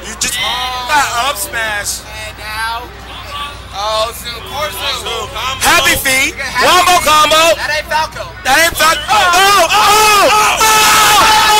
You just got up smash. And now, oh, Zoom, poor Zoom. Happy feet. Wombo combo. That ain't Falco. That ain't Falco. Oh!